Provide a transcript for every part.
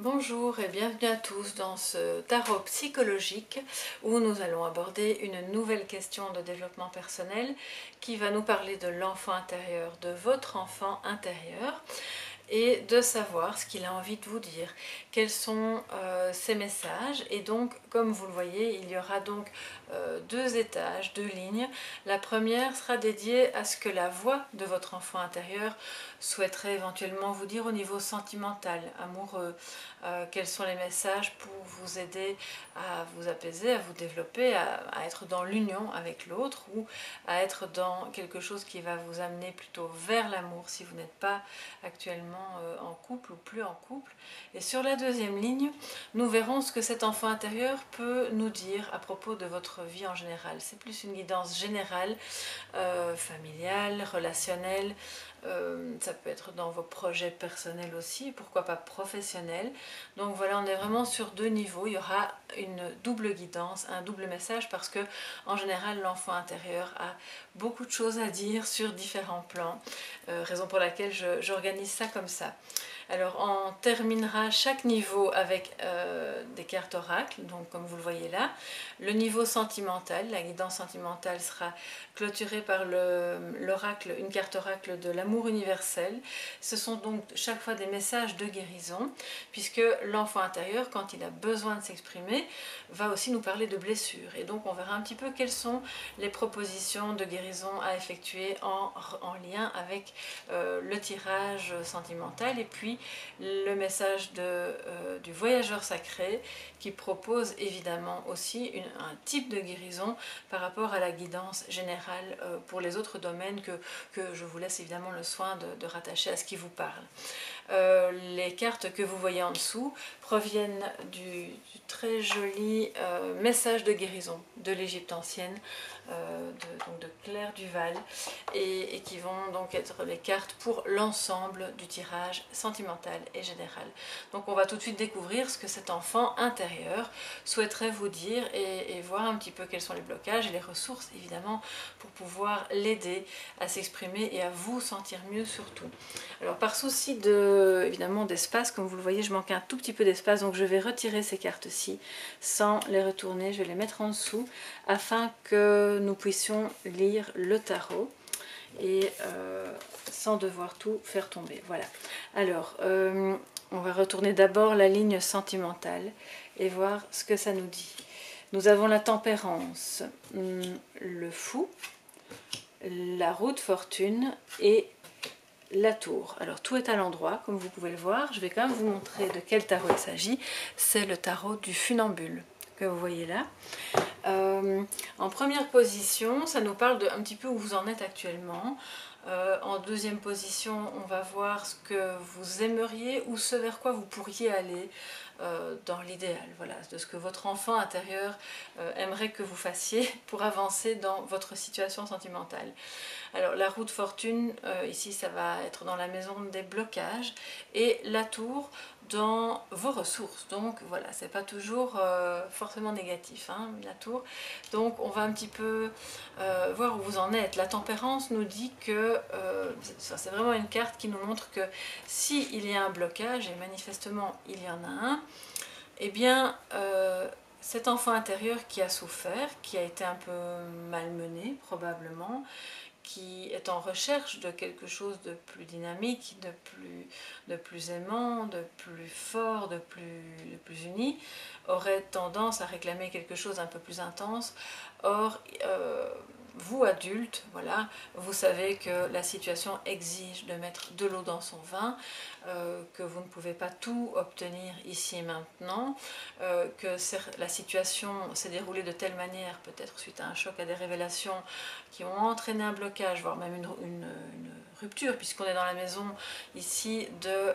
Bonjour et bienvenue à tous dans ce tarot psychologique où nous allons aborder une nouvelle question de développement personnel qui va nous parler de l'enfant intérieur, de votre enfant intérieur et de savoir ce qu'il a envie de vous dire, quels sont ses messages. Et donc, comme vous le voyez, il y aura donc deux étages, deux lignes. La première sera dédiée à ce que la voix de votre enfant intérieur souhaiterait éventuellement vous dire au niveau sentimental, amoureux, quels sont les messages pour vous aider à vous apaiser, à vous développer, à être dans l'union avec l'autre ou à être dans quelque chose qui va vous amener plutôt vers l'amour si vous n'êtes pas actuellement en couple ou plus en couple. Et sur la deuxième ligne, nous verrons ce que cet enfant intérieur peut nous dire à propos de votre vie en général. C'est plus une guidance générale, familiale, relationnelle. Ça peut être dans vos projets personnels aussi, pourquoi pas professionnels. Donc voilà, on est vraiment sur deux niveaux. Il y aura une double guidance, un double message, parce que en général l'enfant intérieur a beaucoup de choses à dire sur différents plans, raison pour laquelle j'organise ça comme ça. Alors on terminera chaque niveau avec des cartes oracles, donc comme vous le voyez là. Le niveau sentimental, la guidance sentimentale sera clôturée par l'oracle, une carte oracle de l'amour universel. Ce sont donc chaque fois des messages de guérison, puisque l'enfant intérieur, quand il a besoin de s'exprimer, va aussi nous parler de blessures. Et donc on verra un petit peu quelles sont les propositions de guérison à effectuer en lien avec le tirage sentimental, et puis le message du voyageur sacré qui propose évidemment aussi un type de guérison par rapport à la guidance générale pour les autres domaines que je vous laisse évidemment le soin de rattacher à ce qui vous parle. Les cartes que vous voyez en dessous proviennent du très joli message de guérison de l'Égypte ancienne, donc de Claire Duval, et qui vont donc être les cartes pour l'ensemble du tirage sentimental et général. Donc on va tout de suite découvrir ce que cet enfant intérieur souhaiterait vous dire et voir un petit peu quels sont les blocages et les ressources évidemment pour pouvoir l'aider à s'exprimer et à vous sentir mieux surtout. Alors par souci évidemment d'espace, comme vous le voyez, je manque un tout petit peu d'espace, donc je vais retirer ces cartes-ci sans les retourner, je vais les mettre en dessous afin que nous puissions lire le tarot et sans devoir tout faire tomber. Voilà. Alors, on va retourner d'abord la ligne sentimentale et voir ce que ça nous dit. Nous avons la tempérance, le fou, la roue de fortune et la tour. Alors tout est à l'endroit, comme vous pouvez le voir. Je vais quand même vous montrer de quel tarot il s'agit. C'est le tarot du funambule que vous voyez là. En première position, ça nous parle de un petit peu où vous en êtes actuellement. En deuxième position, on va voir ce que vous aimeriez ou ce vers quoi vous pourriez aller dans l'idéal, voilà, de ce que votre enfant intérieur aimerait que vous fassiez pour avancer dans votre situation sentimentale. Alors la roue de fortune, ici ça va être dans la maison des blocages, et la tour dans vos ressources. Donc voilà, c'est pas toujours forcément négatif, hein, la tour. Donc on va un petit peu voir où vous en êtes. La tempérance nous dit que c'est vraiment une carte qui nous montre que s'il y a un blocage, et manifestement il y en a un, eh bien cet enfant intérieur qui a souffert, qui a été un peu malmené probablement, qui est en recherche de quelque chose de plus dynamique, de plus aimant, de plus fort, de plus uni, aurait tendance à réclamer quelque chose un peu plus intense. Or, vous adultes, voilà, vous savez que la situation exige de mettre de l'eau dans son vin, que vous ne pouvez pas tout obtenir ici et maintenant, que la situation s'est déroulée de telle manière, peut-être suite à un choc, à des révélations qui ont entraîné un blocage, voire même une rupture, puisqu'on est dans la maison ici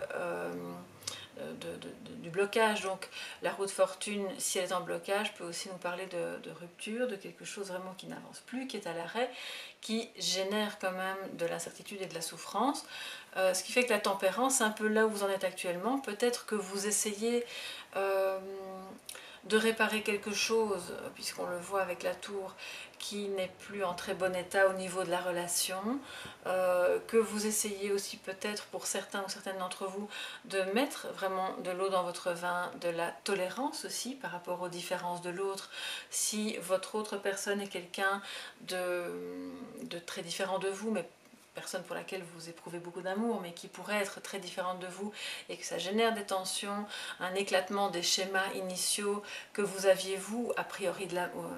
du blocage. Donc la roue de fortune, si elle est en blocage, peut aussi nous parler de rupture, de quelque chose vraiment qui n'avance plus, qui est à l'arrêt, qui génère quand même de l'incertitude et de la souffrance. Ce qui fait que la tempérance, c'est un peu là où vous en êtes actuellement. Peut-être que vous essayez de réparer quelque chose, puisqu'on le voit avec la tour, qui n'est plus en très bon état au niveau de la relation, que vous essayez aussi peut-être pour certains ou certaines d'entre vous de mettre vraiment de l'eau dans votre vin, de la tolérance aussi par rapport aux différences de l'autre. Si votre autre personne est quelqu'un de très différent de vous, mais personne pour laquelle vous éprouvez beaucoup d'amour, mais qui pourrait être très différente de vous et que ça génère des tensions, un éclatement des schémas initiaux que vous aviez vous, a priori,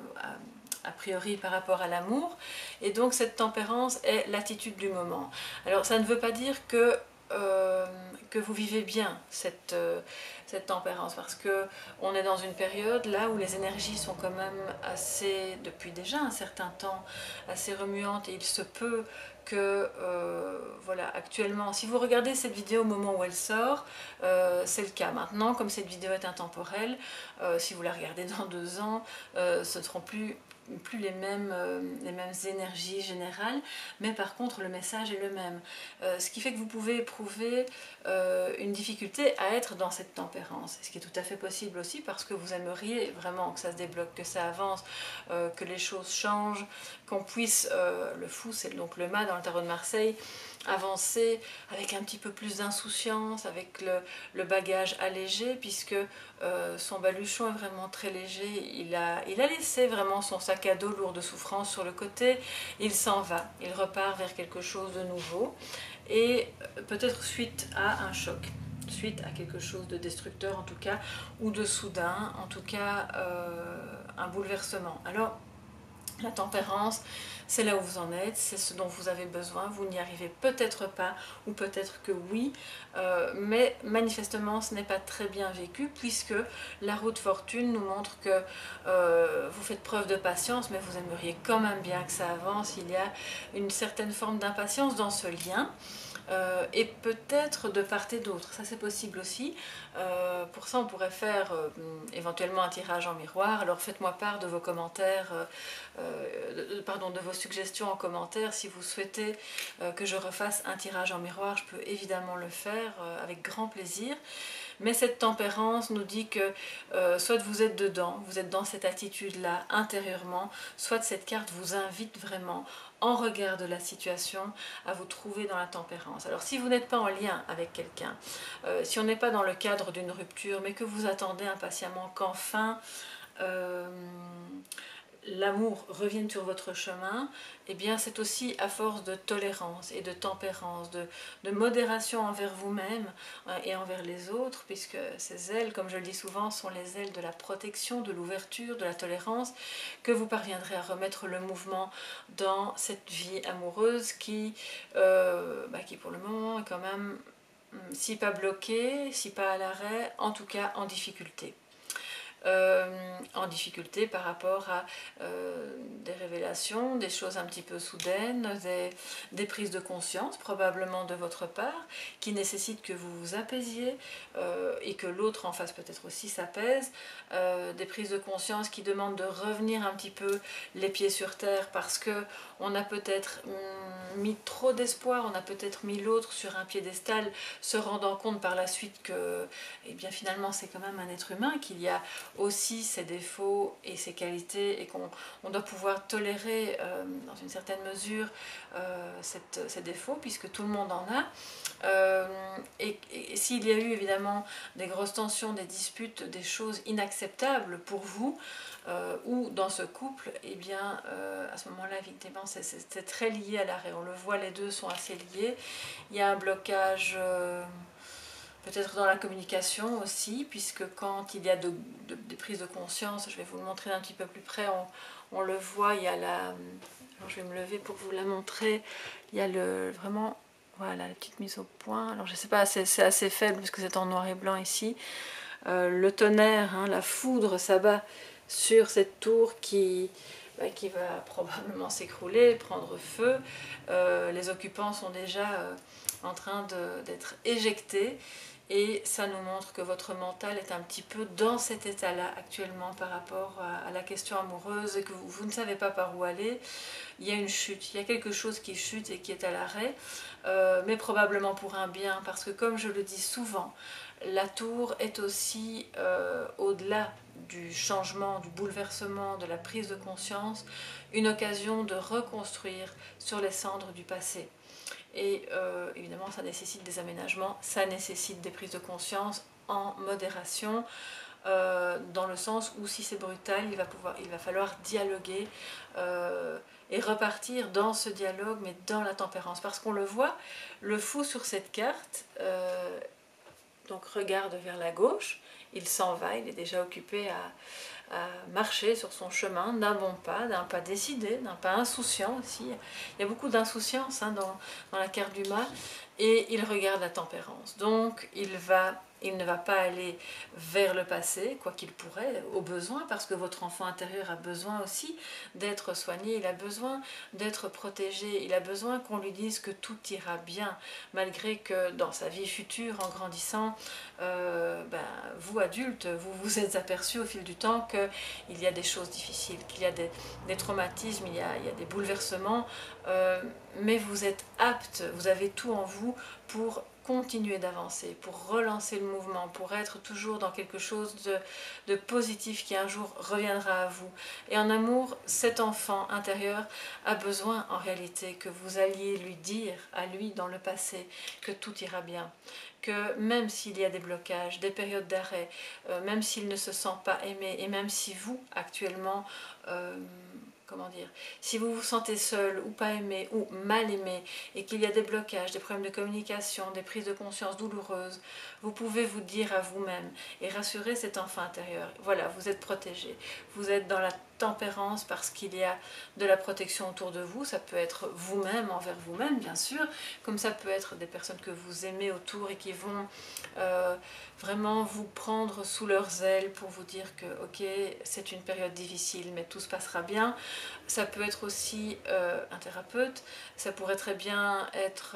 par rapport à l'amour. Et donc cette tempérance est l'attitude du moment. Alors ça ne veut pas dire que vous vivez bien cette tempérance, parce que on est dans une période là où les énergies sont quand même assez, depuis déjà un certain temps, assez remuantes, et il se peut que voilà, actuellement, si vous regardez cette vidéo au moment où elle sort, c'est le cas. Maintenant, comme cette vidéo est intemporelle, si vous la regardez dans 2 ans, ce ne seront plus les mêmes énergies générales, mais par contre le message est le même. Ce qui fait que vous pouvez éprouver une difficulté à être dans cette tempérance, ce qui est tout à fait possible aussi parce que vous aimeriez vraiment que ça se débloque, que ça avance, que les choses changent, qu'on puisse, le fou c'est donc le mât dans le tarot de Marseille, avancer avec un petit peu plus d'insouciance, avec le bagage allégé, puisque son baluchon est vraiment très léger. Il a laissé vraiment son sac à dos lourd de souffrance sur le côté, il s'en va, il repart vers quelque chose de nouveau, et peut-être suite à un choc, suite à quelque chose de destructeur en tout cas, ou de soudain, en tout cas un bouleversement. Alors la tempérance, c'est là où vous en êtes, c'est ce dont vous avez besoin, vous n'y arrivez peut-être pas, ou peut-être que oui, mais manifestement ce n'est pas très bien vécu, puisque la roue de fortune nous montre que vous faites preuve de patience, mais vous aimeriez quand même bien que ça avance. Il y a une certaine forme d'impatience dans ce lien. Et peut-être de part et d'autre, ça c'est possible aussi. Pour ça on pourrait faire éventuellement un tirage en miroir. Alors faites-moi part de vos commentaires, de vos suggestions en commentaire. Si vous souhaitez que je refasse un tirage en miroir, je peux évidemment le faire avec grand plaisir. Mais cette tempérance nous dit que soit vous êtes dedans, vous êtes dans cette attitude-là intérieurement, soit cette carte vous invite vraiment, en regard de la situation, à vous trouver dans la tempérance. Alors si vous n'êtes pas en lien avec quelqu'un, si on n'est pas dans le cadre d'une rupture, mais que vous attendez impatiemment qu'enfin l'amour revienne sur votre chemin, eh bien c'est aussi à force de tolérance et de tempérance, de modération envers vous-même et envers les autres, puisque ces ailes, comme je le dis souvent, sont les ailes de la protection, de l'ouverture, de la tolérance, que vous parviendrez à remettre le mouvement dans cette vie amoureuse qui pour le moment est quand même, si pas bloquée, si pas à l'arrêt, en tout cas en difficulté. En difficulté par rapport à des révélations, des choses un petit peu soudaines, des prises de conscience probablement de votre part qui nécessitent que vous vous apaisiez et que l'autre en face peut-être aussi s'apaise, des prises de conscience qui demandent de revenir un petit peu les pieds sur terre parce que on a peut-être mis trop d'espoir, on a peut-être mis l'autre sur un piédestal, se rendant compte par la suite que finalement c'est quand même un être humain, qu'il y a aussi ses défauts et ses qualités, et qu'on doit pouvoir tolérer dans une certaine mesure ces défauts, puisque tout le monde en a. Et s'il y a eu évidemment des grosses tensions, des disputes, des choses inacceptables pour vous, ou dans ce couple, à ce moment-là, évidemment, c'est très lié à l'arrêt. On le voit, les deux sont assez liés. Il y a un blocage peut-être dans la communication aussi, puisque quand il y a des prises de conscience, je vais vous le montrer d'un petit peu plus près, on le voit, il y a alors je vais me lever pour vous la montrer, il y a vraiment, voilà, la petite mise au point. Alors je sais pas, c'est assez faible parce que c'est en noir et blanc ici. Le tonnerre, hein, la foudre s'abat sur cette tour qui va probablement s'écrouler, prendre feu. Les occupants sont déjà en train d'être éjectés. et ça nous montre que votre mental est un petit peu dans cet état-là actuellement par rapport à la question amoureuse et que vous ne savez pas par où aller. Il y a une chute, il y a quelque chose qui chute et qui est à l'arrêt, mais probablement pour un bien, parce que comme je le dis souvent, la tour est aussi au-delà du changement, du bouleversement, de la prise de conscience, une occasion de reconstruire sur les cendres du passé. Et évidemment, ça nécessite des aménagements, ça nécessite des prises de conscience en modération, dans le sens où si c'est brutal, il va falloir dialoguer et repartir dans ce dialogue, mais dans la tempérance. Parce qu'on le voit, le fou sur cette carte, donc regarde vers la gauche, il s'en va, il est déjà occupé à marcher sur son chemin d'un bon pas, d'un pas décidé, d'un pas insouciant aussi. Il y a beaucoup d'insouciance dans la carte du mât, et il regarde la tempérance. Donc il ne va pas aller vers le passé, quoi qu'il pourrait, au besoin, parce que votre enfant intérieur a besoin aussi d'être soigné, il a besoin d'être protégé, il a besoin qu'on lui dise que tout ira bien, malgré que dans sa vie future, en grandissant, vous adultes, vous vous êtes aperçus au fil du temps qu'il y a des choses difficiles, qu'il y a des traumatismes, il y a des bouleversements, mais vous êtes apte, vous avez tout en vous pour continuer d'avancer, pour relancer le mouvement, pour être toujours dans quelque chose de positif qui un jour reviendra à vous. Et en amour, cet enfant intérieur a besoin en réalité que vous alliez lui dire à lui dans le passé que tout ira bien, que même s'il y a des blocages, des périodes d'arrêt, même s'il ne se sent pas aimé, et même si vous actuellement comment dire, si vous vous sentez seul ou pas aimé ou mal aimé et qu'il y a des blocages, des problèmes de communication, des prises de conscience douloureuses, vous pouvez vous dire à vous-même et rassurer cet enfant intérieur, voilà, vous êtes protégé, vous êtes dans la tempérance parce qu'il y a de la protection autour de vous, ça peut être vous-même envers vous-même bien sûr, comme ça peut être des personnes que vous aimez autour et qui vont vraiment vous prendre sous leurs ailes pour vous dire que ok, c'est une période difficile mais tout se passera bien. Ça peut être aussi un thérapeute, ça pourrait très bien être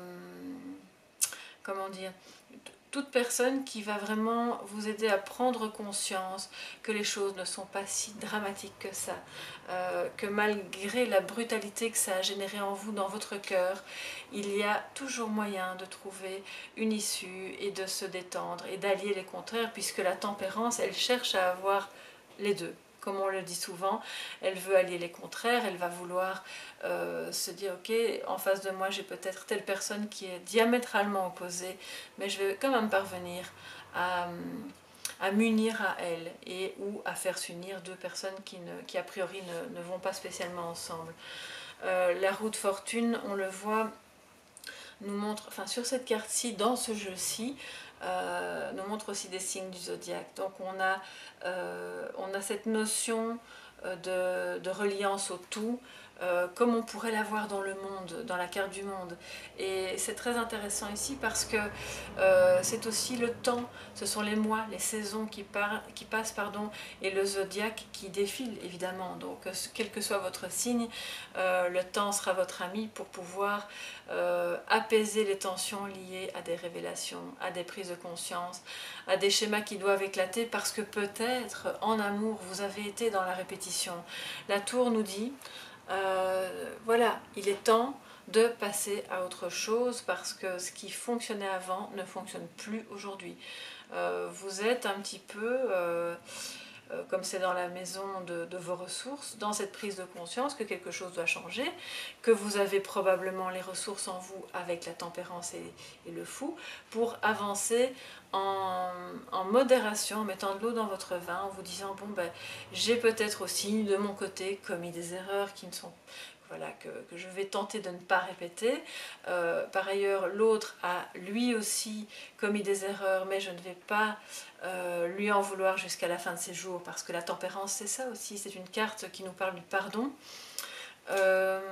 comment dire, toute personne qui va vraiment vous aider à prendre conscience que les choses ne sont pas si dramatiques que ça, que malgré la brutalité que ça a généré en vous, dans votre cœur, il y a toujours moyen de trouver une issue et de se détendre et d'allier les contraires, puisque la tempérance, elle cherche à avoir les deux. Comme on le dit souvent, elle veut allier les contraires, elle va vouloir se dire ok, en face de moi j'ai peut-être telle personne qui est diamétralement opposée, mais je vais quand même parvenir à m'unir à elle et ou à faire s'unir deux personnes qui a priori ne vont pas spécialement ensemble. La roue de fortune, on le voit, nous montre, enfin sur cette carte-ci, dans ce jeu-ci, nous montre aussi des signes du zodiaque. Donc on a cette notion de reliance au tout, comme on pourrait l'avoir dans le monde, dans la carte du monde. Et c'est très intéressant ici parce que c'est aussi le temps, ce sont les mois, les saisons qui passent, pardon, et le zodiaque qui défile évidemment. Donc quel que soit votre signe, le temps sera votre ami pour pouvoir apaiser les tensions liées à des révélations, à des prises de conscience, à des schémas qui doivent éclater parce que peut-être en amour vous avez été dans la répétition. La tour nous dit voilà, il est temps de passer à autre chose parce que ce qui fonctionnait avant ne fonctionne plus aujourd'hui. Vous êtes un petit peu comme c'est dans la maison de vos ressources, dans cette prise de conscience que quelque chose doit changer, que vous avez probablement les ressources en vous avec la tempérance et le fou pour avancer en modération, en mettant de l'eau dans votre vin, en vous disant bon ben j'ai peut-être aussi de mon côté commis des erreurs qui ne sont voilà, que je vais tenter de ne pas répéter. Par ailleurs, l'autre a lui aussi commis des erreurs, mais je ne vais pas lui en vouloir jusqu'à la fin de ses jours, parce que la tempérance, c'est ça aussi, c'est une carte qui nous parle du pardon,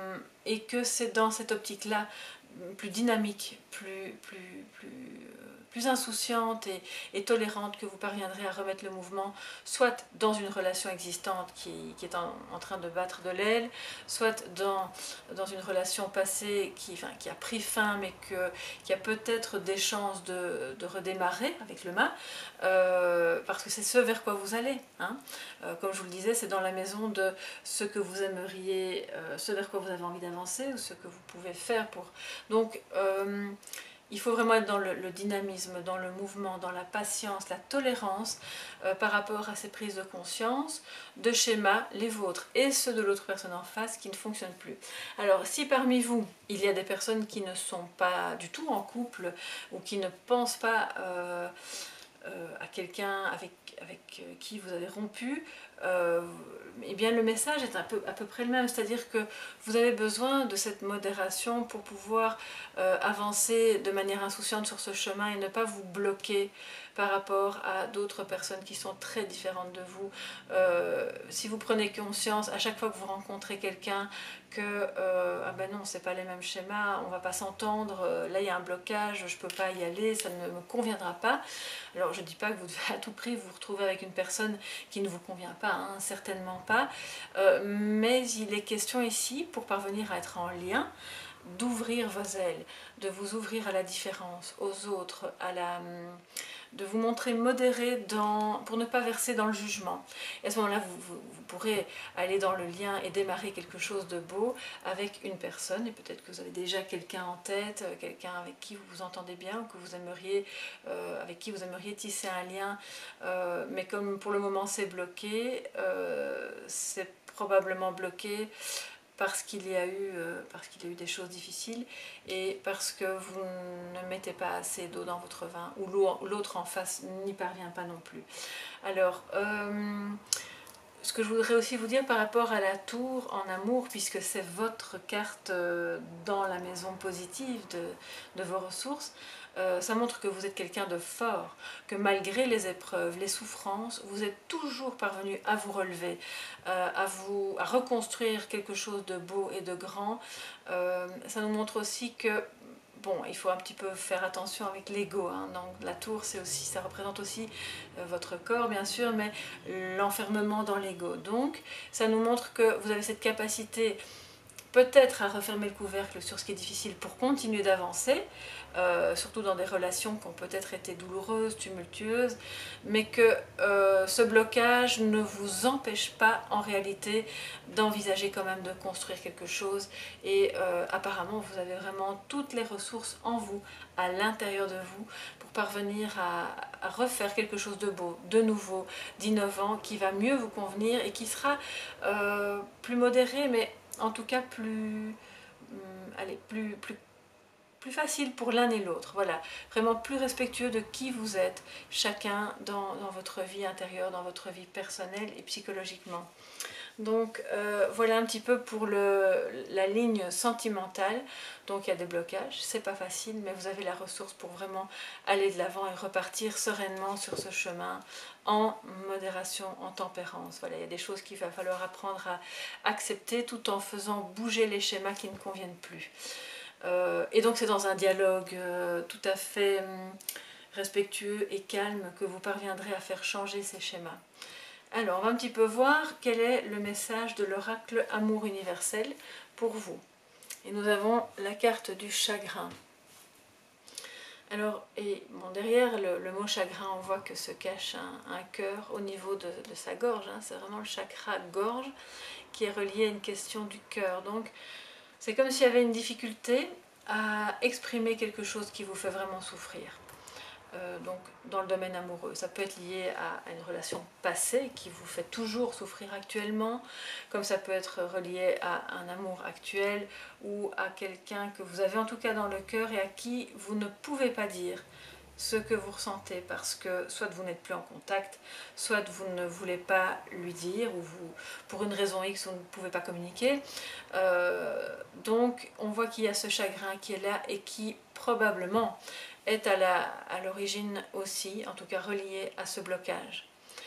et que c'est dans cette optique-là plus dynamique, plus plus insouciante et tolérante que vous parviendrez à remettre le mouvement, soit dans une relation existante qui est en train de battre de l'aile, soit dans une relation passée qui a pris fin mais qui a peut-être des chances de redémarrer avec le mât, parce que c'est ce vers quoi vous allez. Hein. Comme je vous le disais, c'est dans la maison de ce que vous aimeriez, ce vers quoi vous avez envie d'avancer ou ce que vous pouvez faire pour... Donc, il faut vraiment être dans le dynamisme, dans le mouvement, dans la patience, la tolérance par rapport à ces prises de conscience, de schémas, les vôtres et ceux de l'autre personne en face qui ne fonctionnent plus. Alors, si parmi vous, il y a des personnes qui ne sont pas du tout en couple ou qui ne pensent pas à quelqu'un avec qui vous avez rompu, eh bien le message est à peu près le même, c'est-à-dire que vous avez besoin de cette modération pour pouvoir avancer de manière insouciante sur ce chemin et ne pas vous bloquer par rapport à d'autres personnes qui sont très différentes de vous. Si vous prenez conscience à chaque fois que vous rencontrez quelqu'un que ah ben non, c'est pas les mêmes schémas, on va pas s'entendre, là il y a un blocage, je peux pas y aller, ça ne me conviendra pas. Alors je dis pas que vous devez à tout prix vous retrouver avec une personne qui ne vous convient pas, hein, certainement pas, mais il est question ici, pour parvenir à être en lien, d'ouvrir vos ailes, de vous ouvrir à la différence, aux autres, de vous montrer modéré pour ne pas verser dans le jugement. Et à ce moment-là, vous pourrez aller dans le lien et démarrer quelque chose de beau avec une personne, et peut-être que vous avez déjà quelqu'un en tête, quelqu'un avec qui vous vous entendez bien, ou que vous aimeriez, avec qui vous aimeriez tisser un lien, mais comme pour le moment c'est bloqué, c'est probablement bloqué parce qu'il y a eu des choses difficiles et parce que vous ne mettez pas assez d'eau dans votre vin ou l'autre en face n'y parvient pas non plus. Alors, ce que je voudrais aussi vous dire par rapport à la tour en amour, puisque c'est votre carte dans la maison positive de vos ressources, ça montre que vous êtes quelqu'un de fort, que malgré les épreuves, les souffrances, vous êtes toujours parvenu à vous relever, à reconstruire quelque chose de beau et de grand. Ça nous montre aussi que bon, il faut un petit peu faire attention avec l'ego, hein. Donc la tour, ça représente aussi votre corps, bien sûr, mais l'enfermement dans l'ego. Donc, ça nous montre que vous avez cette capacité peut-être à refermer le couvercle sur ce qui est difficile pour continuer d'avancer, surtout dans des relations qui ont peut-être été douloureuses, tumultueuses, mais que ce blocage ne vous empêche pas en réalité d'envisager quand même de construire quelque chose et apparemment vous avez vraiment toutes les ressources en vous, à l'intérieur de vous, pour parvenir à refaire quelque chose de beau, de nouveau, d'innovant, qui va mieux vous convenir et qui sera plus modéré, mais en tout cas plus facile pour l'un et l'autre. Voilà, vraiment plus respectueux de qui vous êtes, chacun dans votre vie intérieure, dans votre vie personnelle et psychologiquement. Donc voilà un petit peu pour la ligne sentimentale. Donc il y a des blocages, c'est pas facile, mais vous avez la ressource pour vraiment aller de l'avant et repartir sereinement sur ce chemin en modération, en tempérance. Voilà, il y a des choses qu'il va falloir apprendre à accepter tout en faisant bouger les schémas qui ne conviennent plus. Et donc c'est dans un dialogue tout à fait respectueux et calme que vous parviendrez à faire changer ces schémas. Alors, on va un petit peu voir quel est le message de l'oracle Amour universel pour vous. Et nous avons la carte du chagrin. Alors, derrière le mot chagrin, on voit que se cache un cœur au niveau de sa gorge. Hein. C'est vraiment le chakra gorge qui est relié à une question du cœur. Donc, c'est comme s'il y avait une difficulté à exprimer quelque chose qui vous fait vraiment souffrir. Donc dans le domaine amoureux, ça peut être lié à une relation passée qui vous fait toujours souffrir actuellement, comme ça peut être relié à un amour actuel ou à quelqu'un que vous avez en tout cas dans le cœur et à qui vous ne pouvez pas dire ce que vous ressentez parce que soit vous n'êtes plus en contact, soit vous ne voulez pas lui dire ou pour une raison X vous ne pouvez pas communiquer. Donc on voit qu'il y a ce chagrin qui est là et qui probablement est à l'origine aussi, en tout cas relié à ce blocage.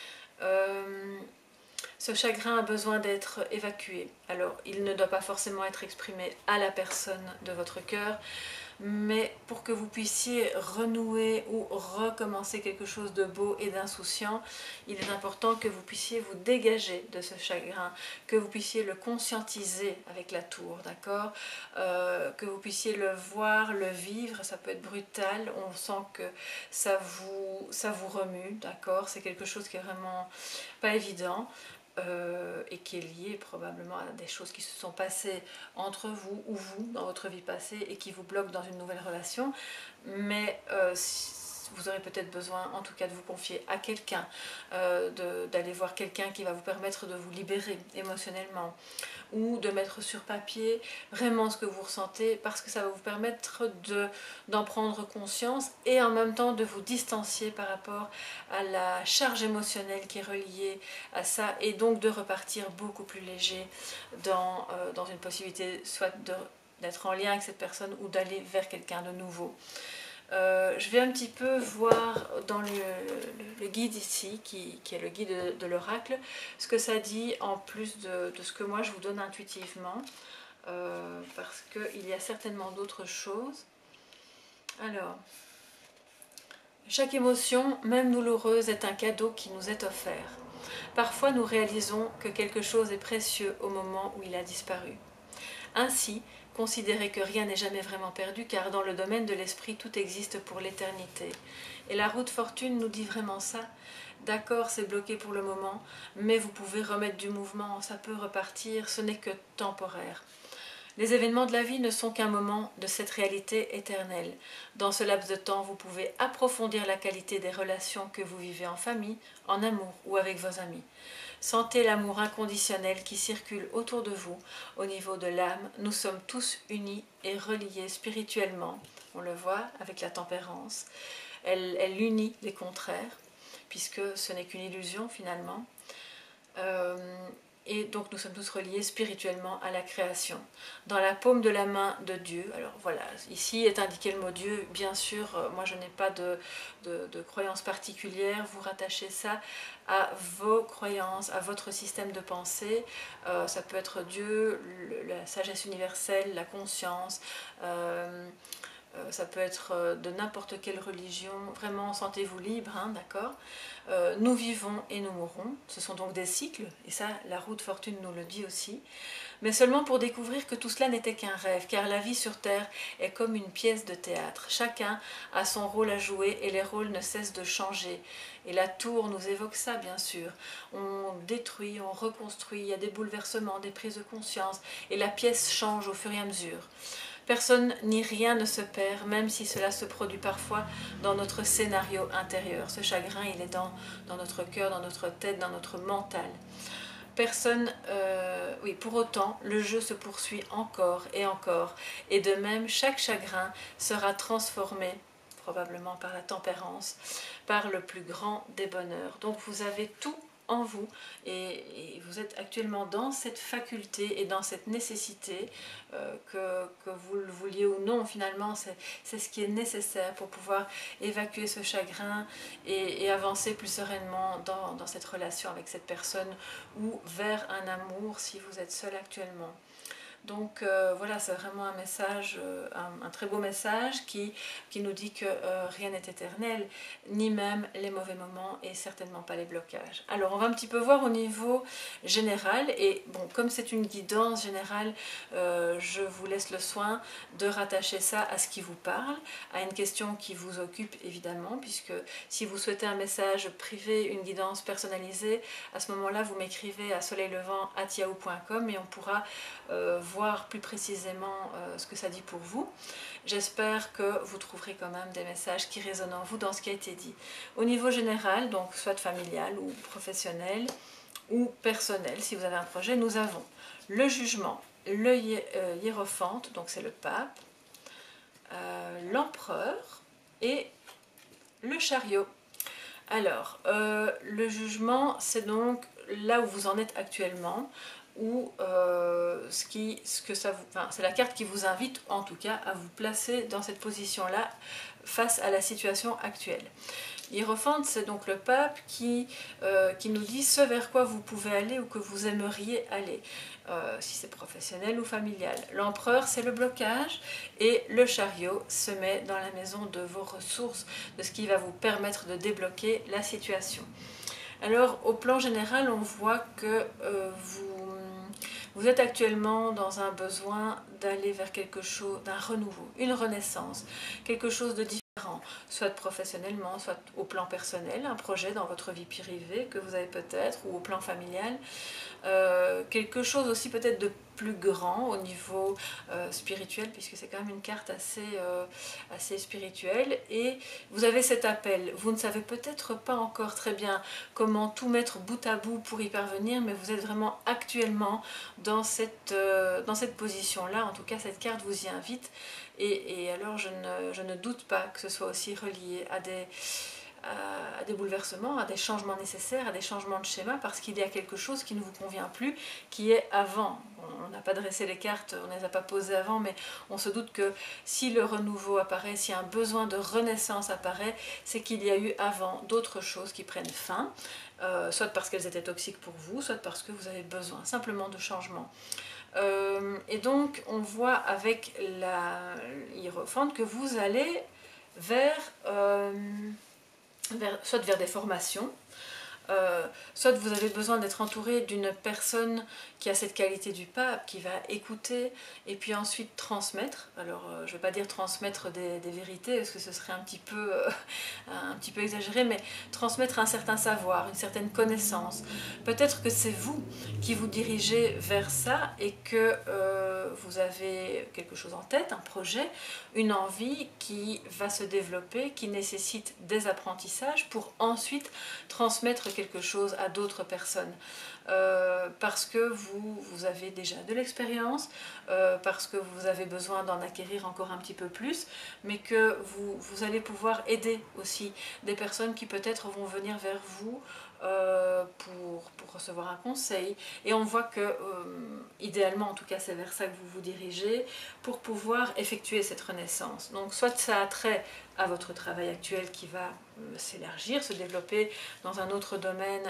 Ce chagrin a besoin d'être évacué. Alors, il ne doit pas forcément être exprimé à la personne de votre cœur. mais pour que vous puissiez renouer ou recommencer quelque chose de beau et d'insouciant, il est important que vous puissiez vous dégager de ce chagrin, que vous puissiez le conscientiser avec la tour, d'accord, que vous puissiez le voir, le vivre. Ça peut être brutal, on sent que ça vous remue, d'accord, c'est quelque chose qui est vraiment pas évident. Et qui est lié probablement à des choses qui se sont passées entre vous ou vous dans votre vie passée et qui vous bloquent dans une nouvelle relation. Mais vous aurez peut-être besoin en tout cas de vous confier à quelqu'un, d'aller voir quelqu'un qui va vous permettre de vous libérer émotionnellement, ou de mettre sur papier vraiment ce que vous ressentez, parce que ça va vous permettre d'en prendre conscience et en même temps de vous distancier par rapport à la charge émotionnelle qui est reliée à ça, et donc de repartir beaucoup plus léger dans une possibilité soit d'être en lien avec cette personne ou d'aller vers quelqu'un de nouveau. Je vais un petit peu voir dans le guide ici, qui est le guide de l'oracle, ce que ça dit en plus de ce que moi je vous donne intuitivement, parce qu'il y a certainement d'autres choses. Alors, chaque émotion, même douloureuse, est un cadeau qui nous est offert. Parfois nous réalisons que quelque chose est précieux au moment où il a disparu. Ainsi, considérez que rien n'est jamais vraiment perdu, car dans le domaine de l'esprit, tout existe pour l'éternité. Et la route fortune nous dit vraiment ça. D'accord, c'est bloqué pour le moment, mais vous pouvez remettre du mouvement, ça peut repartir, ce n'est que temporaire. Les événements de la vie ne sont qu'un moment de cette réalité éternelle. Dans ce laps de temps, vous pouvez approfondir la qualité des relations que vous vivez en famille, en amour ou avec vos amis. Sentez l'amour inconditionnel qui circule autour de vous. Au niveau de l'âme, nous sommes tous unis et reliés spirituellement. On le voit avec la tempérance. Elle unit les contraires, puisque ce n'est qu'une illusion finalement. Et donc nous sommes tous reliés spirituellement à la création. Dans la paume de la main de Dieu, alors voilà, ici est indiqué le mot Dieu, bien sûr, moi je n'ai pas de croyance particulière, vous rattachez ça à vos croyances, à votre système de pensée, ça peut être Dieu, la sagesse universelle, la conscience, ça peut être de n'importe quelle religion, vraiment sentez-vous libre, hein, d'accord. Nous vivons et nous mourrons, ce sont donc des cycles, et ça la route fortune nous le dit aussi, mais seulement pour découvrir que tout cela n'était qu'un rêve, car la vie sur Terre est comme une pièce de théâtre, chacun a son rôle à jouer et les rôles ne cessent de changer. Et la tour nous évoque ça bien sûr, on détruit, on reconstruit, il y a des bouleversements, des prises de conscience, et la pièce change au fur et à mesure. Personne ni rien ne se perd, même si cela se produit parfois dans notre scénario intérieur. Ce chagrin, il est dans notre cœur, dans notre tête, dans notre mental. Personne, oui, pour autant, le jeu se poursuit encore, et de même, chaque chagrin sera transformé, probablement par la tempérance, par le plus grand des bonheurs. Donc vous avez tout en vous, et vous êtes actuellement dans cette faculté et dans cette nécessité, que vous le vouliez ou non, finalement c'est ce qui est nécessaire pour pouvoir évacuer ce chagrin et avancer plus sereinement dans cette relation avec cette personne, ou vers un amour si vous êtes seul actuellement. Donc voilà, c'est vraiment un message, un très beau message qui nous dit que rien n'est éternel, ni même les mauvais moments et certainement pas les blocages. Alors on va un petit peu voir au niveau général, et bon, comme c'est une guidance générale, je vous laisse le soin de rattacher ça à ce qui vous parle, à une question qui vous occupe évidemment, puisque si vous souhaitez un message privé, une guidance personnalisée, à ce moment-là vous m'écrivez à soleillevent@yahoo.com et on pourra voir plus précisément ce que ça dit pour vous. J'espère que vous trouverez quand même des messages qui résonnent en vous dans ce qui a été dit. Au niveau général, donc soit familial ou professionnel ou personnel, si vous avez un projet, nous avons le jugement, le hiérophante, donc c'est le pape, l'empereur et le chariot. Alors, le jugement, c'est donc là où vous en êtes actuellement, ou c'est la carte qui vous invite en tout cas à vous placer dans cette position-là face à la situation actuelle. Hiérophante, c'est donc le pape qui nous dit ce vers quoi vous pouvez aller ou que vous aimeriez aller, si c'est professionnel ou familial. L'empereur, c'est le blocage, et le chariot se met dans la maison de vos ressources, de ce qui va vous permettre de débloquer la situation. Alors, au plan général, on voit que vous êtes actuellement dans un besoin d'aller vers quelque chose, d'un renouveau, une renaissance, quelque chose de différent, soit professionnellement, soit au plan personnel, un projet dans votre vie privée que vous avez peut-être, ou au plan familial. Quelque chose aussi peut-être de plus grand au niveau spirituel, puisque c'est quand même une carte assez spirituelle, et vous avez cet appel. Vous ne savez peut-être pas encore très bien comment tout mettre bout à bout pour y parvenir, mais vous êtes vraiment actuellement dans cette position-là. En tout cas, cette carte vous y invite, et alors je ne doute pas que ce soit aussi relié à des bouleversements, à des changements nécessaires, à des changements de schéma, parce qu'il y a quelque chose qui ne vous convient plus, qui est avant. On n'a pas dressé les cartes, on ne les a pas posées avant, mais on se doute que si le renouveau apparaît, si un besoin de renaissance apparaît, c'est qu'il y a eu avant d'autres choses qui prennent fin, soit parce qu'elles étaient toxiques pour vous, soit parce que vous avez besoin simplement de changement. Et donc on voit avec la hiérophante que vous allez vers soit vers des formations, soit vous avez besoin d'être entouré d'une personne qui a cette qualité du pape, qui va écouter et puis ensuite transmettre. Alors je ne vais pas dire transmettre des vérités, parce que ce serait un petit peu exagéré, mais transmettre un certain savoir, une certaine connaissance. Peut-être que c'est vous qui vous dirigez vers ça, et que vous avez quelque chose en tête, un projet, une envie qui va se développer, qui nécessite des apprentissages pour ensuite transmettre quelque chose à d'autres personnes. Parce que vous avez déjà de l'expérience, parce que vous avez besoin d'en acquérir encore un petit peu plus, mais que vous allez pouvoir aider aussi des personnes qui peut-être vont venir vers vous pour recevoir un conseil. Et on voit que, idéalement en tout cas, c'est vers ça que vous vous dirigez pour pouvoir effectuer cette renaissance. Donc soit ça a trait à votre travail actuel qui va s'élargir, se développer dans un autre domaine,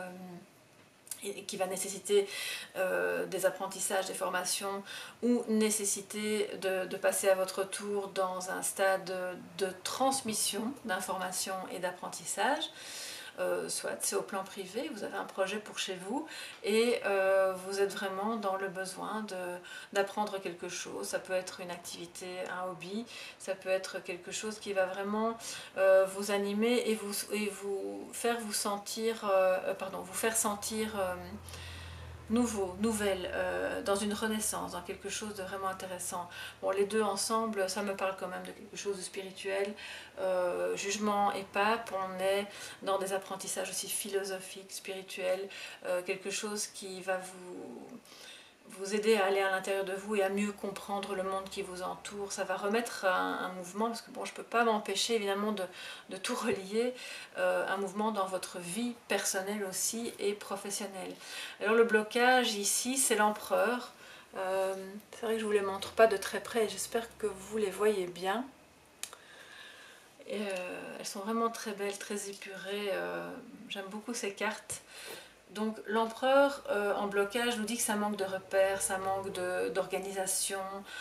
et qui va nécessiter des apprentissages, des formations, ou nécessiter de passer à votre tour dans un stade de transmission d'informations et d'apprentissage. Soit c'est au plan privé, vous avez un projet pour chez vous, et vous êtes vraiment dans le besoin d'apprendre quelque chose. Ça peut être une activité, un hobby, ça peut être quelque chose qui va vraiment vous animer et vous faire vous sentir, vous faire sentir nouveau, nouvelle, dans une renaissance, dans quelque chose de vraiment intéressant. Bon, les deux ensemble, ça me parle quand même de quelque chose de spirituel. Jugement et pape, on est dans des apprentissages aussi philosophiques, spirituels, quelque chose qui va vous aider à aller à l'intérieur de vous et à mieux comprendre le monde qui vous entoure. Ça va remettre un mouvement, parce que bon, je ne peux pas m'empêcher évidemment de tout relier, un mouvement dans votre vie personnelle aussi et professionnelle. Alors le blocage ici, c'est l'empereur. C'est vrai que je ne vous les montre pas de très près, j'espère que vous les voyez bien. Et, elles sont vraiment très belles, très épurées, j'aime beaucoup ces cartes. Donc l'empereur en blocage nous dit que ça manque de repères, ça manque d'organisation.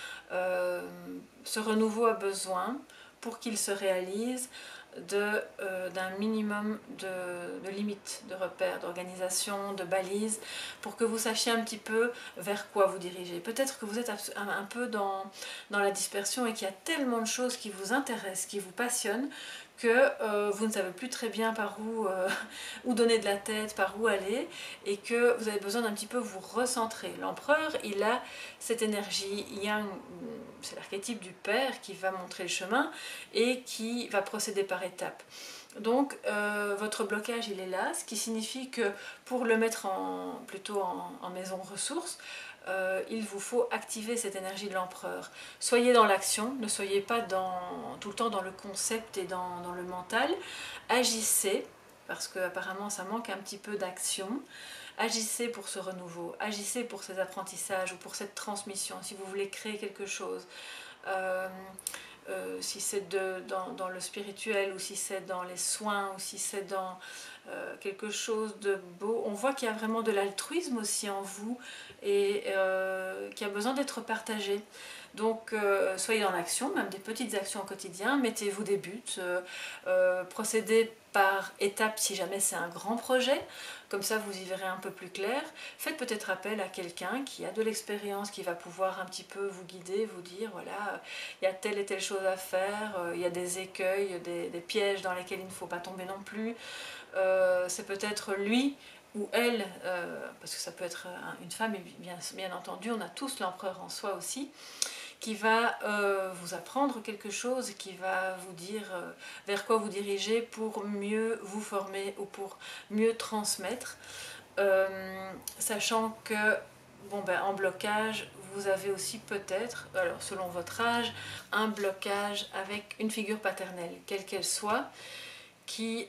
Ce renouveau a besoin, pour qu'il se réalise, d'un minimum de limites, de repères, d'organisation, de balises, pour que vous sachiez un petit peu vers quoi vous dirigez. Peut-être que vous êtes un peu dans la dispersion, et qu'il y a tellement de choses qui vous intéressent, qui vous passionnent, que vous ne savez plus très bien par où donner de la tête, par où aller, et que vous avez besoin d'un petit peu vous recentrer. L'empereur, il a cette énergie yang, c'est l'archétype du père qui va montrer le chemin et qui va procéder par étapes. Donc votre blocage, il est là, ce qui signifie que pour le mettre plutôt en maison ressources, il vous faut activer cette énergie de l'empereur. Soyez dans l'action, ne soyez pas tout le temps dans le concept et dans le mental. Agissez, parce qu'apparemment ça manque un petit peu d'action. Agissez pour ce renouveau, agissez pour ces apprentissages ou pour cette transmission, si vous voulez créer quelque chose. si c'est dans le spirituel, ou si c'est dans les soins, ou si c'est dans quelque chose de beau. On voit qu'il y a vraiment de l'altruisme aussi en vous, et qui a besoin d'être partagé. Donc soyez dans l'action, même des petites actions au quotidien, mettez-vous des buts, procédez par étapes si jamais c'est un grand projet, comme ça vous y verrez un peu plus clair. Faites peut-être appel à quelqu'un qui a de l'expérience, qui va pouvoir un petit peu vous guider, vous dire voilà, il y a telle et telle chose à faire, il y a des écueils, des pièges dans lesquels il ne faut pas tomber non plus. C'est peut-être lui ou elle, parce que ça peut être une femme, bien entendu, on a tous l'empereur en soi aussi, qui va vous apprendre quelque chose, qui va vous dire vers quoi vous diriger pour mieux vous former ou pour mieux transmettre, sachant que en blocage, vous avez aussi peut-être, alors selon votre âge, un blocage avec une figure paternelle, quelle qu'elle soit, qui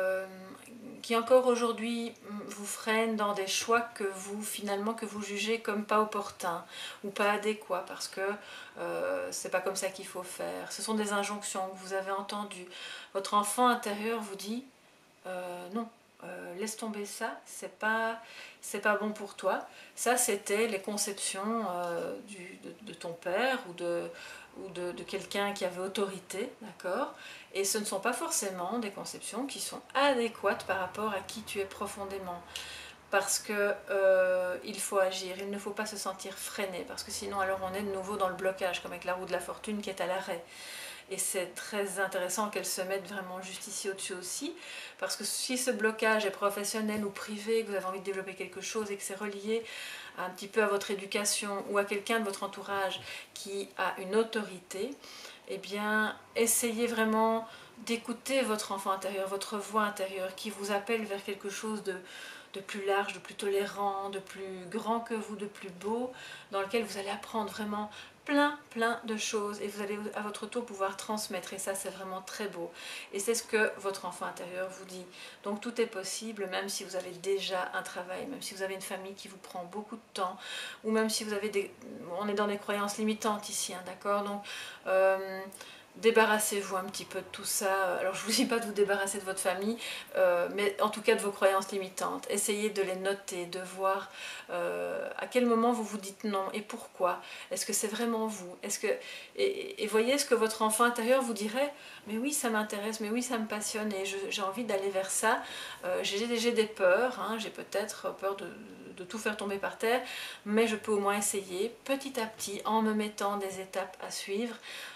encore aujourd'hui vous freine dans des choix que vous jugez comme pas opportuns ou pas adéquats, parce que c'est pas comme ça qu'il faut faire. Ce sont des injonctions que vous avez entendues. Votre enfant intérieur vous dit non, laisse tomber ça, c'est pas bon pour toi. Ça, c'était les conceptions de ton père ou de quelqu'un qui avait autorité, d'accord? Et ce ne sont pas forcément des conceptions qui sont adéquates par rapport à qui tu es profondément. Parce que il faut agir, il ne faut pas se sentir freiné, parce que sinon alors on est de nouveau dans le blocage, comme avec la roue de la fortune qui est à l'arrêt. Et c'est très intéressant qu'elle se mette vraiment juste ici au-dessus aussi, parce que si ce blocage est professionnel ou privé, que vous avez envie de développer quelque chose et que c'est relié un petit peu à votre éducation ou à quelqu'un de votre entourage qui a une autorité, eh bien essayez vraiment d'écouter votre enfant intérieur, votre voix intérieure qui vous appelle vers quelque chose de plus large, de plus tolérant, de plus grand que vous, de plus beau, dans lequel vous allez apprendre vraiment plein de choses, et vous allez à votre tour pouvoir transmettre, et ça c'est vraiment très beau, et c'est ce que votre enfant intérieur vous dit. Donc tout est possible, même si vous avez déjà un travail, même si vous avez une famille qui vous prend beaucoup de temps, ou même si vous avez on est dans des croyances limitantes ici, hein, d'accord? Donc débarrassez-vous un petit peu de tout ça. Alors je ne vous dis pas de vous débarrasser de votre famille, mais en tout cas de vos croyances limitantes. Essayez de les noter, de voir à quel moment vous vous dites non et pourquoi. Est-ce que c'est vraiment vous? Et voyez ce que votre enfant intérieur vous dirait. Mais oui, ça m'intéresse, mais oui, ça me passionne et j'ai envie d'aller vers ça. J'ai des peurs, hein, j'ai peut-être peur de tout faire tomber par terre, mais je peux au moins essayer petit à petit en me mettant des étapes à suivre.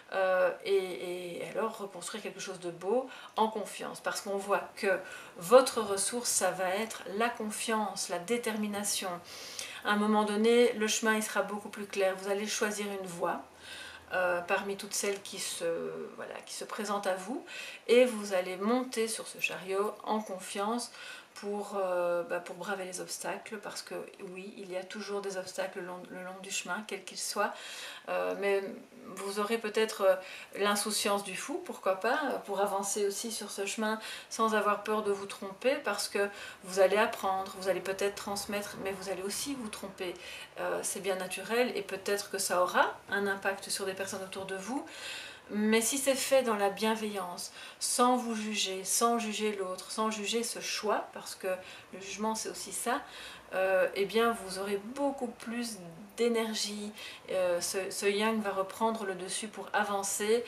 Et alors reconstruire quelque chose de beau en confiance, parce qu'on voit que votre ressource, ça va être la confiance, la détermination. À un moment donné, le chemin il sera beaucoup plus clair, vous allez choisir une voie parmi toutes celles qui se présentent à vous, et vous allez monter sur ce chariot en confiance pour braver les obstacles, parce que oui, il y a toujours des obstacles le long du chemin, quels qu'ils soient, mais vous aurez peut-être l'insouciance du fou, pourquoi pas, pour avancer aussi sur ce chemin sans avoir peur de vous tromper, parce que vous allez apprendre, vous allez peut-être transmettre, mais vous allez aussi vous tromper, c'est bien naturel, et peut-être que ça aura un impact sur des personnes autour de vous. Mais si c'est fait dans la bienveillance, sans vous juger, sans juger l'autre, sans juger ce choix, parce que le jugement c'est aussi ça, eh bien vous aurez beaucoup plus d'énergie, ce yang va reprendre le dessus pour avancer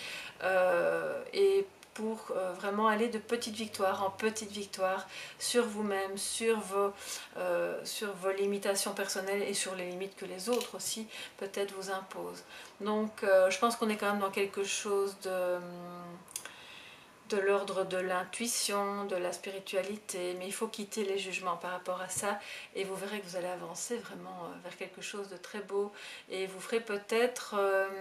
et pour vraiment aller de petite victoire en petite victoire sur vous-même, sur vos limitations personnelles et sur les limites que les autres aussi peut-être vous imposent. Donc je pense qu'on est quand même dans quelque chose de l'ordre de l'intuition, de la spiritualité, mais il faut quitter les jugements par rapport à ça, et vous verrez que vous allez avancer vraiment vers quelque chose de très beau, et vous ferez peut-être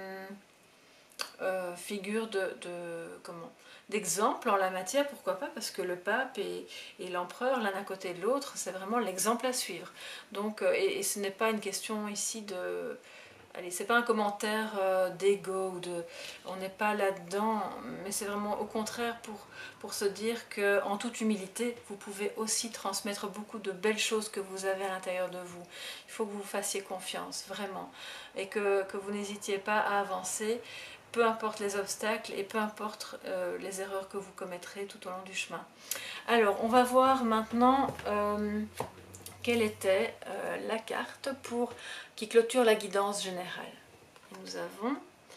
figure d'exemple en la matière, pourquoi pas, parce que le pape et l'empereur, l'un à côté de l'autre, c'est vraiment l'exemple à suivre. Donc, et ce n'est pas une question ici de... Allez, c'est pas un commentaire d'ego, on n'est pas là-dedans, mais c'est vraiment au contraire pour se dire qu'en toute humilité, vous pouvez aussi transmettre beaucoup de belles choses que vous avez à l'intérieur de vous. Il faut que vous fassiez confiance, vraiment, et que vous n'hésitiez pas à avancer, peu importe les obstacles et peu importe les erreurs que vous commettrez tout au long du chemin. Alors, on va voir maintenant quelle était la carte qui clôture la guidance générale. Nous avons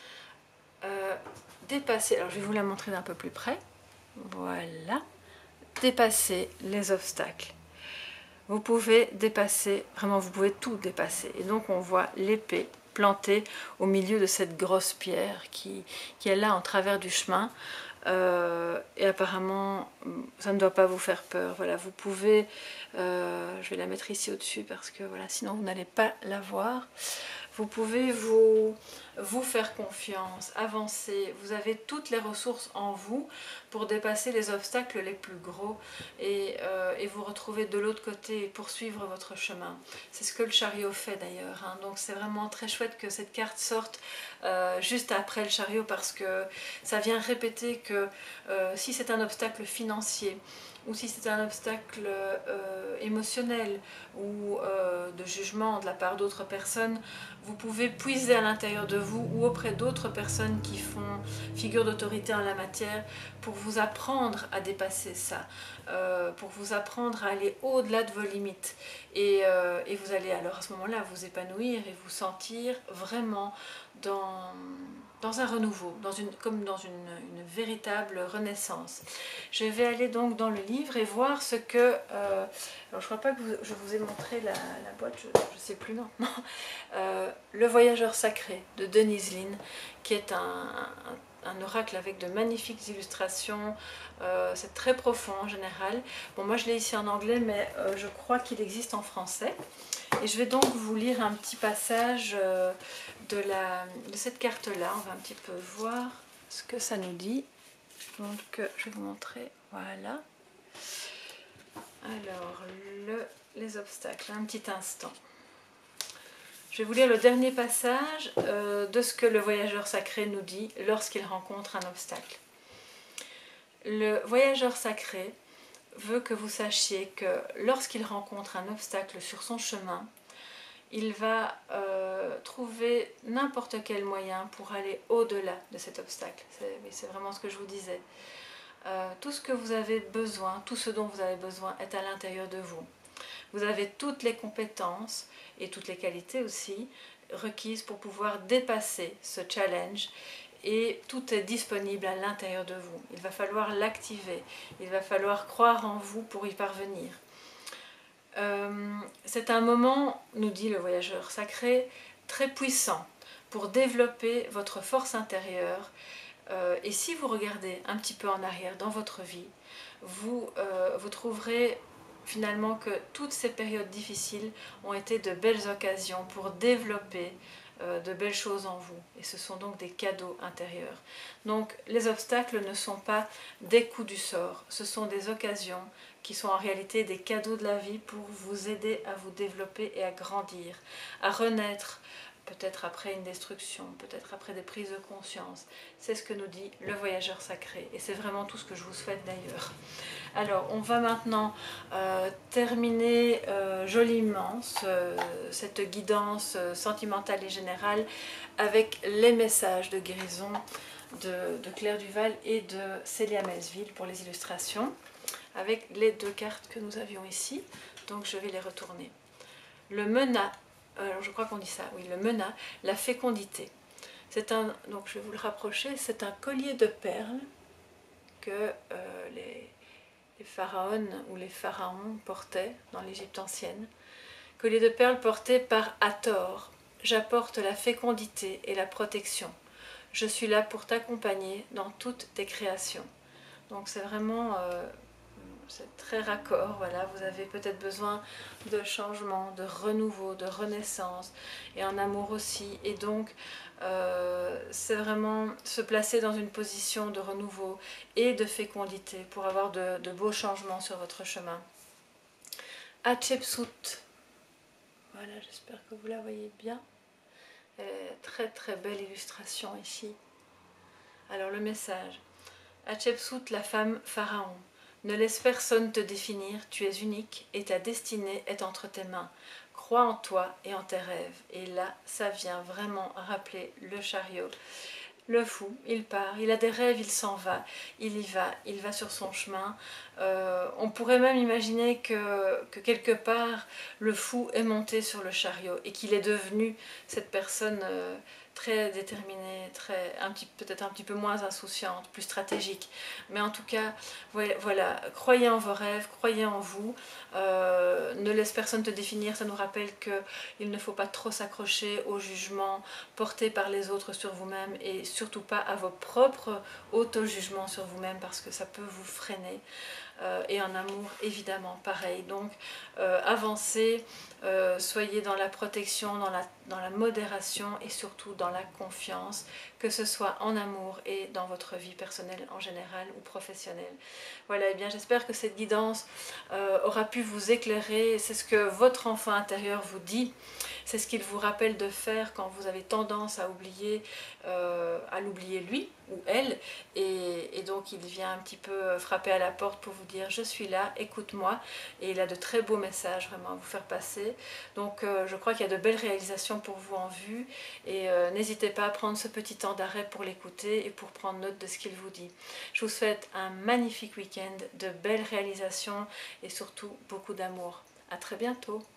dépassé, alors je vais vous la montrer d'un peu plus près, voilà, dépasser les obstacles. Vous pouvez dépasser, vraiment vous pouvez tout dépasser. Et donc on voit l'épée plantée au milieu de cette grosse pierre qui est là en travers du chemin. Et apparemment ça ne doit pas vous faire peur. Voilà, vous pouvez, je vais la mettre ici au-dessus parce que voilà, sinon vous n'allez pas la voir. Vous pouvez vous faire confiance, avancer. Vous avez toutes les ressources en vous pour dépasser les obstacles les plus gros et vous retrouver de l'autre côté et poursuivre votre chemin. C'est ce que le chariot fait d'ailleurs. Hein. Donc c'est vraiment très chouette que cette carte sorte juste après le chariot parce que ça vient répéter que si c'est un obstacle financier, ou si c'est un obstacle émotionnel ou de jugement de la part d'autres personnes, vous pouvez puiser à l'intérieur de vous ou auprès d'autres personnes qui font figure d'autorité en la matière pour vous apprendre à dépasser ça, pour vous apprendre à aller au-delà de vos limites. Et vous allez alors à ce moment-là vous épanouir et vous sentir vraiment dans un renouveau, comme dans une véritable renaissance. Je vais aller donc dans le livre et voir ce que... alors je ne crois pas que je vous ai montré la boîte, je ne sais plus, non. Le voyageur sacré de Denise Linn, qui est un oracle avec de magnifiques illustrations. C'est très profond en général. Bon, moi je l'ai ici en anglais, mais je crois qu'il existe en français. Et je vais donc vous lire un petit passage de cette carte-là. On va un petit peu voir ce que ça nous dit. Donc je vais vous montrer, voilà. Alors, les obstacles, un petit instant. Je vais vous lire le dernier passage de ce que le voyageur sacré nous dit lorsqu'il rencontre un obstacle. Le voyageur sacré veut que vous sachiez que lorsqu'il rencontre un obstacle sur son chemin, il va trouver n'importe quel moyen pour aller au-delà de cet obstacle. C'est vraiment ce que je vous disais. Tout ce que vous avez besoin, tout ce dont vous avez besoin est à l'intérieur de vous. Vous avez toutes les compétences et toutes les qualités aussi requises pour pouvoir dépasser ce challenge et tout est disponible à l'intérieur de vous. Il va falloir l'activer, il va falloir croire en vous pour y parvenir. C'est un moment, nous dit le voyageur sacré, très puissant pour développer votre force intérieure. Et si vous regardez un petit peu en arrière dans votre vie, vous trouverez finalement que toutes ces périodes difficiles ont été de belles occasions pour développer de belles choses en vous. Et ce sont donc des cadeaux intérieurs. Donc les obstacles ne sont pas des coups du sort, ce sont des occasions qui sont en réalité des cadeaux de la vie pour vous aider à vous développer et à grandir, à renaître, peut-être après une destruction, peut-être après des prises de conscience. C'est ce que nous dit le voyageur sacré. Et c'est vraiment tout ce que je vous souhaite d'ailleurs. Alors, on va maintenant terminer joliment cette guidance sentimentale et générale avec les messages de guérison de Claire Duval et de Célia Mesville pour les illustrations, avec les deux cartes que nous avions ici. Donc, je vais les retourner. Le mena, alors je crois qu'on dit ça, oui, le mena, la fécondité. C'est donc je vais vous le rapprocher, c'est un collier de perles que les pharaons ou les pharaons portaient dans l'Égypte ancienne. Collier de perles porté par Hathor. J'apporte la fécondité et la protection. Je suis là pour t'accompagner dans toutes tes créations. Donc c'est vraiment... c'est très raccord, voilà, vous avez peut-être besoin de changement, de renouveau, de renaissance, et en amour aussi, et donc c'est vraiment se placer dans une position de renouveau et de fécondité pour avoir de beaux changements sur votre chemin. Hatshepsut, voilà, j'espère que vous la voyez bien, très très belle illustration ici. Alors le message, Hatshepsut, la femme pharaon. Ne laisse personne te définir, tu es unique et ta destinée est entre tes mains. Crois en toi et en tes rêves. Et là, ça vient vraiment rappeler le chariot. Le fou, il part, il a des rêves, il s'en va, il va sur son chemin. On pourrait même imaginer que quelque part le fou est monté sur le chariot et qu'il est devenu cette personne très déterminée, peut-être un petit peu moins insouciante, plus stratégique. Mais en tout cas, voilà, croyez en vos rêves, croyez en vous, ne laisse personne te définir. Ça nous rappelle qu'il ne faut pas trop s'accrocher au jugement porté par les autres sur vous-même et surtout pas à vos propres auto-jugements sur vous-même parce que ça peut vous freiner. Et en amour évidemment pareil, donc avancez, soyez dans la protection, dans la modération et surtout dans la confiance, que ce soit en amour et dans votre vie personnelle en général ou professionnelle. Voilà, et bien j'espère que cette guidance aura pu vous éclairer. C'est ce que votre enfant intérieur vous dit, c'est ce qu'il vous rappelle de faire quand vous avez tendance à oublier, à l'oublier lui ou elle, et donc il vient un petit peu frapper à la porte pour vous dire je suis là, écoute-moi, et il a de très beaux messages vraiment à vous faire passer. Donc je crois qu'il y a de belles réalisations pour vous en vue, et n'hésitez pas à prendre ce petit temps d'arrêt pour l'écouter et pour prendre note de ce qu'il vous dit. Je vous souhaite un magnifique week-end, de belles réalisations et surtout beaucoup d'amour. À très bientôt.